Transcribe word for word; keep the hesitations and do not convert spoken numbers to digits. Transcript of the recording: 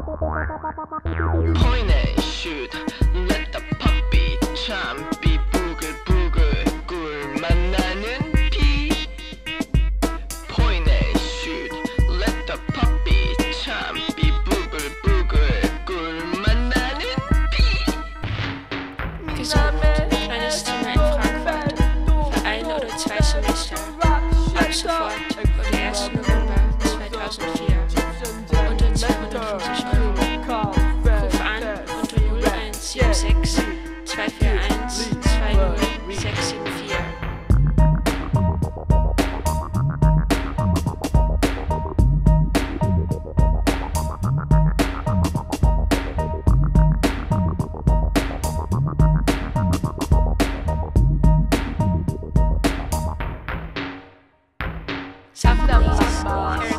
Point and shoot, let the puppy 참 비부글부글 꿀만 나는 피. Point and shoot, let the puppy 참 비부글부글 꿀만 나는 피. Gesucht, kleines Zimmer in Frankfurt, für ein oder zwei Semester, ab sofort oder ersten November zweitausendvier, unter zweihundertfünfzig Euro. Ruf an unter null eins sieben sechs zwei vier eins zwei null sechs sieben vier. South Police,